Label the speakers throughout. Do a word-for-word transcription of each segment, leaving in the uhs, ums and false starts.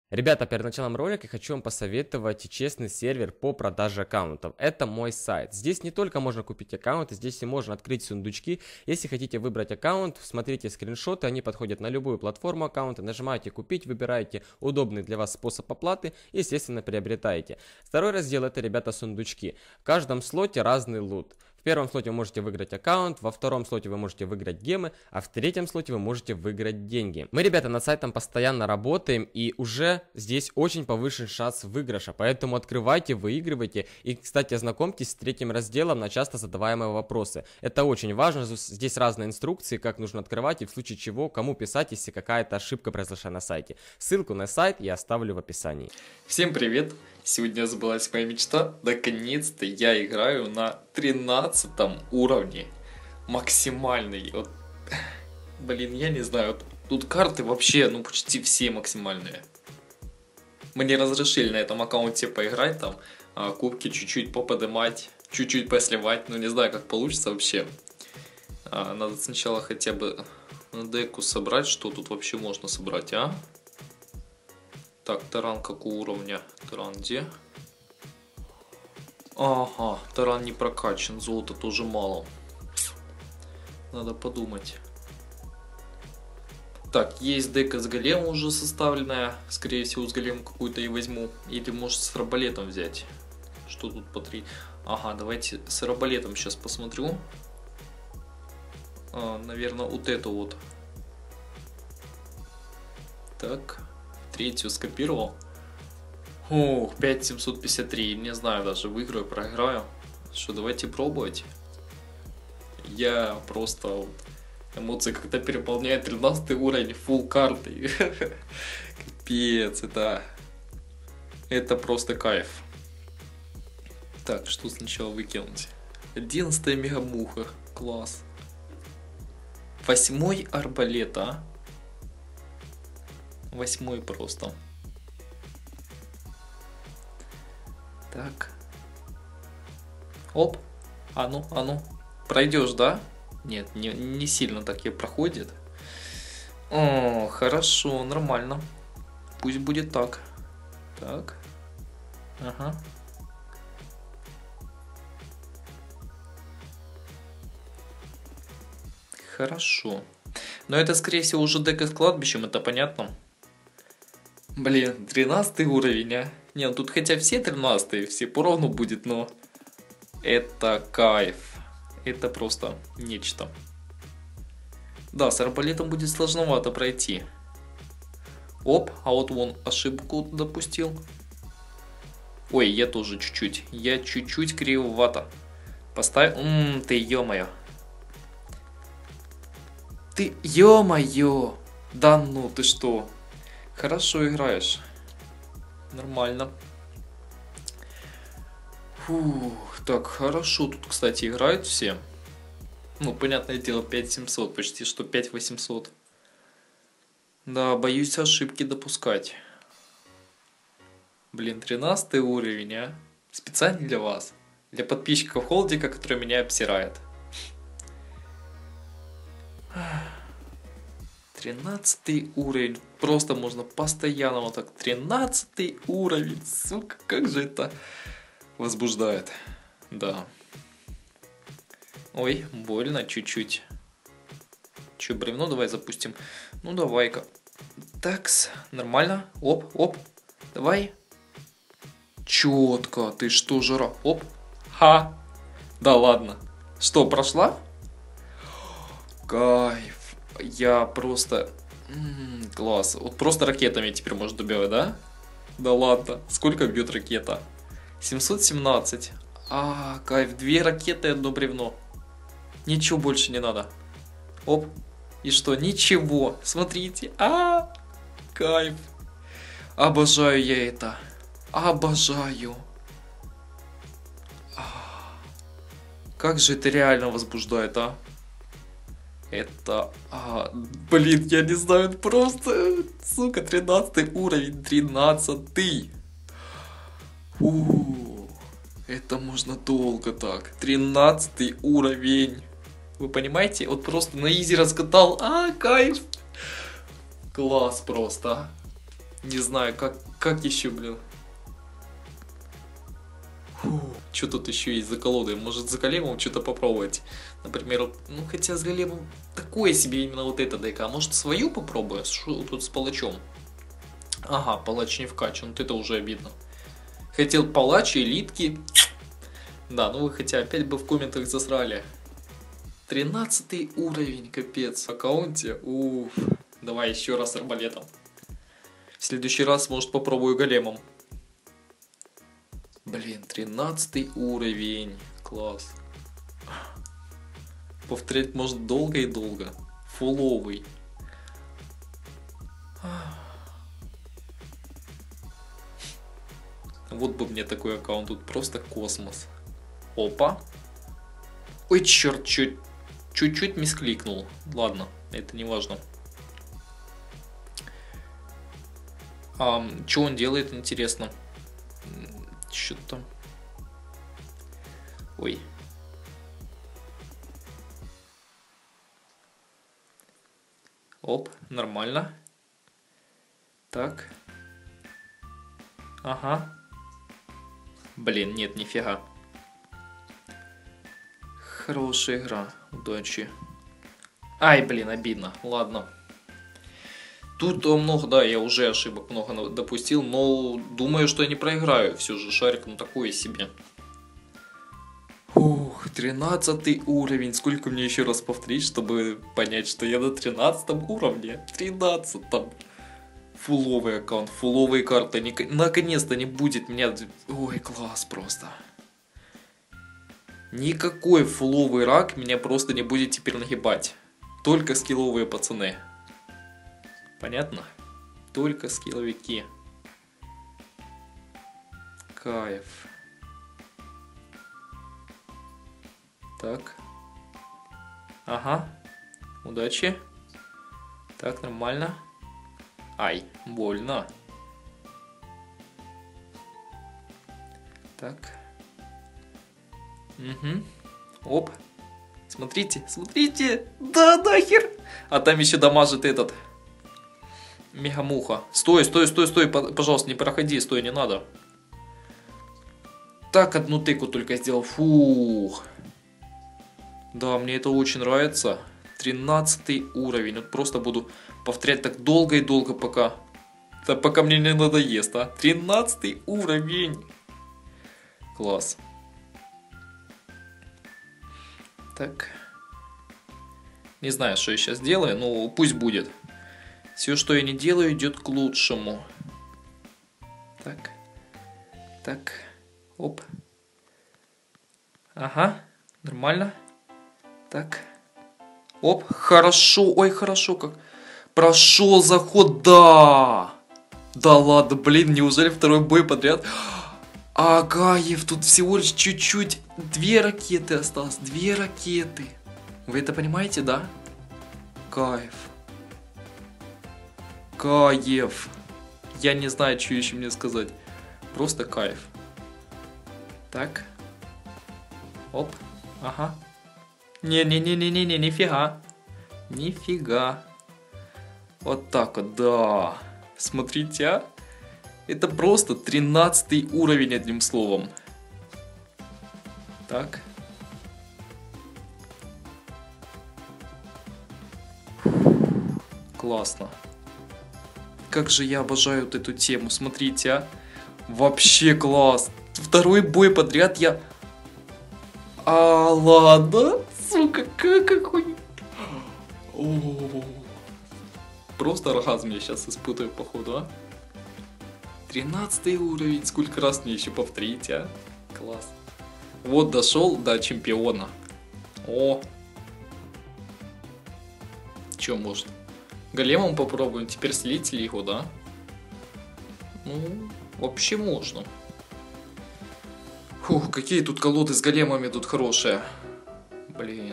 Speaker 1: Ребята, перед началом ролика хочу вам посоветовать честный сервер по продаже аккаунтов. Это мой сайт. Здесь не только можно купить аккаунты, здесь и можно открыть сундучки. Если хотите выбрать аккаунт, смотрите скриншоты, они подходят на любую платформу аккаунта. Нажимаете купить, выбираете удобный для вас способ оплаты и, естественно, приобретаете. Второй раздел — это, ребята, сундучки. В каждом слоте разный лут. В первом слоте вы можете выиграть аккаунт, во втором слоте вы можете выиграть гемы, а в третьем слоте вы можете выиграть деньги. Мы, ребята, над сайтом постоянно работаем, и уже здесь очень повышен шанс выигрыша, поэтому открывайте, выигрывайте. И, кстати, ознакомьтесь с третьим разделом на часто задаваемые вопросы. Это очень важно, здесь разные инструкции, как нужно открывать и в случае чего, кому писать, если какая-то ошибка произошла на сайте. Ссылку на сайт я оставлю в описании.
Speaker 2: Всем привет! Сегодня сбылась моя мечта. Наконец-то я играю на тринадцатом уровне. Максимальный. Вот. Блин, я не знаю. Вот тут карты вообще, ну, почти все максимальные. Мне разрешили на этом аккаунте поиграть, там, а, кубки чуть-чуть поподымать, чуть-чуть посливать. Ну, не знаю, как получится вообще. А, надо сначала хотя бы деку собрать. Что тут вообще можно собрать, а? Так, таран какого уровня? Таран где? Ага, таран не прокачан, золота тоже мало. Надо подумать. Так, есть дека с големом уже составленная. Скорее всего, с големом какую-то и возьму. Или может с арбалетом взять. Что тут по три? Ага, давайте с арбалетом сейчас посмотрю. А, наверное, вот эту вот. Так. Третью скопировал. Ух, пять тысяч семьсот пятьдесят три. Не знаю даже, выиграю, проиграю. Что, давайте пробовать. Я просто... Вот, эмоции как-то переполняют. тринадцатый уровень, фулл карты. Капец, это... Это просто кайф. Так, что сначала выкинуть? одиннадцатая мегамуха. Класс. Восьмой арбалет, а? Восьмой просто. Так. Оп. А ну, а ну. Пройдешь, да? Нет, не, не сильно так и проходит. О, хорошо, нормально. Пусть будет так. Так. Ага. Хорошо. Но это, скорее всего, уже дека с кладбищем, это понятно. Блин, тринадцатый уровень, а? Не, ну тут хотя все тринадцатые, все поровну будет, но... Это кайф. Это просто нечто. Да, с арбалетом будет сложновато пройти. Оп, а вот вон ошибку допустил. Ой, я тоже чуть-чуть. Я чуть-чуть кривовато. Поставь... Ммм, ты ё-моё. Ты ё-моё. Да ну, ты что? Хорошо играешь. Нормально. Фух, так, хорошо тут, кстати, играют все. Ну, понятное дело, пять тысяч семьсот, почти что пять тысяч восемьсот. Да, боюсь ошибки допускать. Блин, тринадцатый уровень, а? Специально для вас. Для подписчиков Холдика, который меня обсирает. тринадцатый уровень. Просто можно постоянно вот так. тринадцатый уровень. Сука, как же это возбуждает. Да. Ой, больно чуть-чуть. Че, бревно давай запустим. Ну, давай-ка. Такс, нормально. Оп, оп. Давай. Четко. Ты что, жара? Оп. Ха. Да ладно. Что, прошла? Кайф. Я просто... М-м, класс. Вот просто ракетами теперь можно добивать, да? Да ладно. Сколько бьет ракета? семьсот семнадцать. А, кайф. Две ракеты и одно бревно. Ничего больше не надо. Оп. И что? Ничего. Смотрите. А, кайф. Обожаю я это. Обожаю. А, как же это реально возбуждает, а? Это, а, блин, я не знаю, это просто, сука, тринадцатый уровень, тринадцатый. Фу, это можно долго так, тринадцатый уровень. Вы понимаете, вот просто на изи раскатал, а, кайф. Класс просто. Не знаю, как, как еще, блин. Что тут еще есть за колодой? Может, за големом что-то попробовать? Например, ну хотя с големом такое себе именно вот это дека. А может, свою попробую? Что тут с палачом? Ага, палач не вкачан. Вот это уже обидно. Хотел палач, элитки. Да, ну вы хотя опять бы в комментах засрали. тринадцатый уровень, капец. В аккаунте. Уф. Давай еще раз арбалетом. В следующий раз, может, попробую големом. Блин, тринадцатый уровень. Класс. Повторять может долго и долго. Фуловый. Вот бы мне такой аккаунт. Тут просто космос. Опа. Ой, черт, чуть-чуть мискликнул. Ладно, это не важно. А, что он делает, интересно? Что-то... Ой. Оп, нормально. Так. Ага. Блин, нет, нифига. Хорошая игра. Удачи. Ай, блин, обидно. Ладно. Тут много, да, я уже ошибок много допустил, но думаю, что я не проиграю. Все же шарик, ну такое себе. Ух, тринадцатый уровень. Сколько мне еще раз повторить, чтобы понять, что я на тринадцатом уровне? тринадцатом. Фуловый аккаунт, фуловые карты. Наконец-то не будет меня... Ой, класс просто. Никакой фуловый рак меня просто не будет теперь нагибать. Только скилловые пацаны. Понятно? Только скилловики. Кайф. Так. Ага. Удачи. Так, нормально. Ай, больно. Так. Угу. Оп. Смотрите, смотрите. Да, нахер. А там еще дамажит этот... Мегамуха. Стой, стой, стой, стой, пожалуйста, не проходи, стой, не надо. Так, одну тыку только сделал. Фух. Да, мне это очень нравится. тринадцатый уровень. Вот просто буду повторять так долго и долго, пока... Да, пока мне не надоест, а. тринадцатый уровень. Класс. Так. Не знаю, что я сейчас делаю, но пусть будет. Все, что я не делаю, идет к лучшему. Так. Так. Оп. Ага. Нормально. Так. Оп. Хорошо. Ой, хорошо как. Прошел заход. Да. Да ладно, блин, неужели второй бой подряд? Агаев, тут всего лишь чуть-чуть. Две ракеты осталось. Две ракеты. Вы это понимаете, да? Кайф. Кайф. Я не знаю, что еще мне сказать. Просто кайф. Так. Оп. Ага. Не-не-не-не-не-не, нифига. Нифига. Вот так вот, да. Смотрите, а. Это просто тринадцатый уровень, одним словом. Так. Классно. Как же я обожаю вот эту тему, смотрите, а. Вообще класс. Второй бой подряд я... А, ладно. Сука, какой... О-о-о. Просто оргазм я сейчас испытываю, походу, а. тринадцатый уровень. Сколько раз мне еще повторить, а. Класс. Вот дошел до чемпиона. О. Че, может? Големом попробуем теперь слить его, да? Ну, вообще можно. Фух, какие тут колоды с големами тут хорошие. Блин.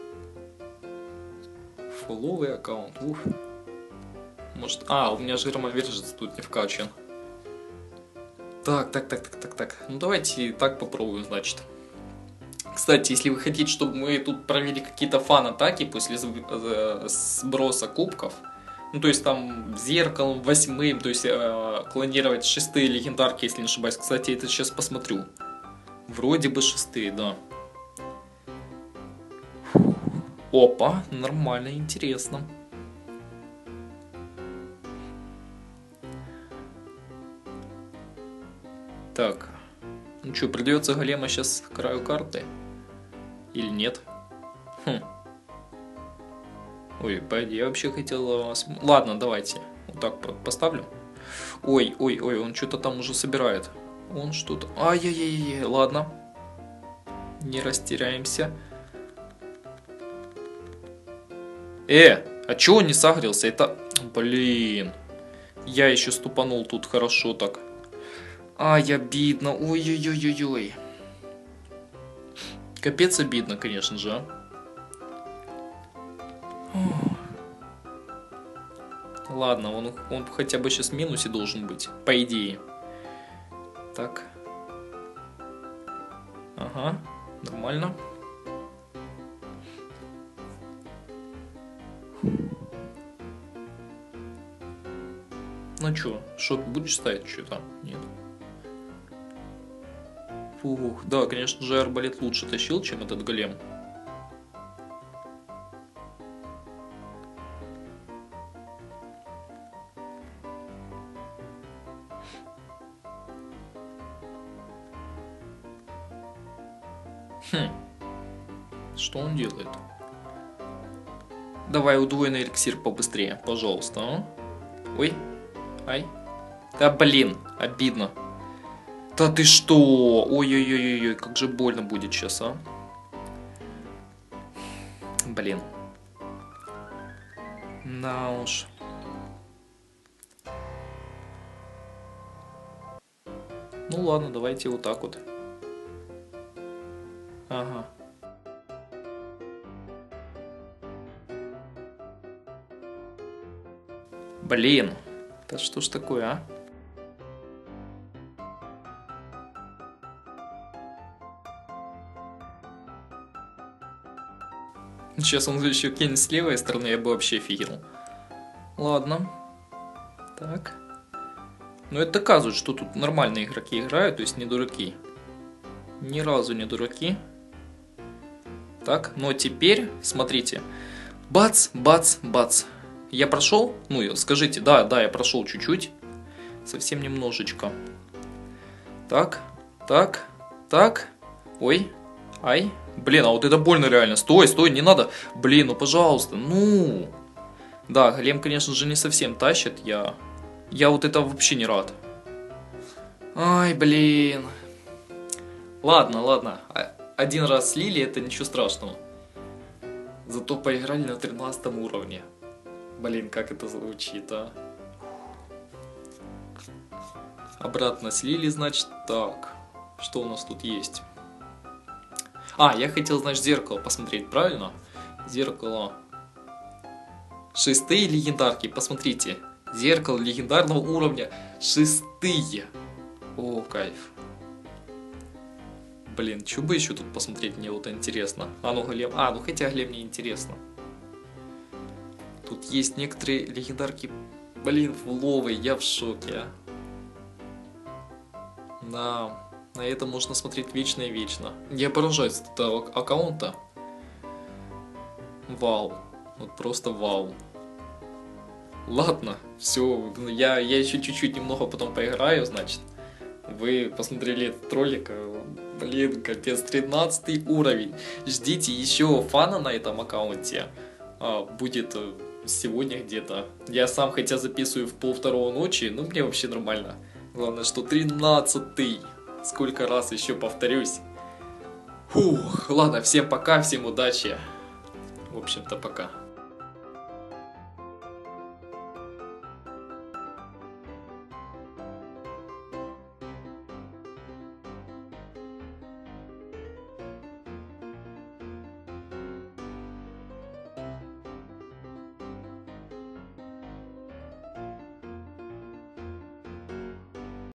Speaker 2: Фуловый аккаунт. Ух. Может... А, у меня же громовержец тут не вкачан. Так, так, так, так, так, так. Ну давайте так попробуем, значит. Кстати, если вы хотите, чтобы мы тут провели какие-то фан-атаки после сброса кубков, Ну, то есть там зеркалом, восьмым, то есть э, клонировать шестые легендарки, если не ошибаюсь. Кстати, это сейчас посмотрю. Вроде бы шестые, да. Опа, нормально, интересно. Так. Ну что, придется голема сейчас к краю карты? Или нет? Хм. Ой, пойди, я вообще хотел... Ладно, давайте. Вот так поставлю. Ой, ой, ой, он что-то там уже собирает. Он что-то... Ай-яй-яй-яй, ладно. Не растеряемся. Э, а чё он не сагрился? Это... Блин. Я еще ступанул тут хорошо так. Ай, обидно. Ой-ой-ой-ой-ой. Капец обидно, конечно же, а. Ладно, он, он хотя бы сейчас в минусе должен быть, по идее. Так. Ага, нормально. Ну чё, шот будешь ставить что-то? Нет. Фух, да, конечно же, арбалет лучше тащил, чем этот голем. Хм. Что он делает? Давай удвоенный эликсир побыстрее, пожалуйста. А? Ой. Ай. Да блин, обидно. Да ты что? Ой-ой-ой-ой, как же больно будет сейчас, а? Блин. Да уж. Ну ладно, давайте вот так вот. Ага. Блин. Да что ж такое, а? Сейчас он еще кинет с левой стороны, я бы вообще офигел. Ладно. Так. Но это доказывает, что тут нормальные игроки играют, то есть не дураки. Ни разу не дураки. Так, но теперь, смотрите. Бац, бац, бац. Я прошел? Ну, скажите, да, да, я прошел чуть-чуть. Совсем немножечко. Так, так, так. Ой, ай. Блин, а вот это больно реально. Стой, стой, не надо. Блин, ну пожалуйста, ну. Да, голем, конечно же, не совсем тащит. Я, я вот это вообще не рад. Ай, блин. Ладно, ладно. Один раз слили, это ничего страшного. Зато поиграли на тринадцатом уровне. Блин, как это звучит, а? Обратно слили, значит, так. Что у нас тут есть? А, я хотел, значит, зеркало посмотреть, правильно? Зеркало. Шестые легендарки, посмотрите. Зеркало легендарного уровня. Шестые. О, кайф. Блин, что бы еще тут посмотреть, мне вот интересно. А, ну голем. А, ну хотя голем не интересно. Тут есть некоторые легендарки. Блин, фуловые, я в шоке. Да, на это можно смотреть вечно и вечно. Я поражаюсь от этого аккаунта. Вау. Вот просто вау. Ладно, все, я, я еще чуть-чуть немного потом поиграю, значит. Вы посмотрели этот ролик. Блин, капец, тринадцатый уровень. Ждите еще фана на этом аккаунте. А, будет сегодня где-то. Я сам хотя записываю в полвторого ночи, но мне вообще нормально. Главное, что тринадцатый. Сколько раз еще повторюсь. Фух, ладно, всем пока, всем удачи. В общем-то, пока.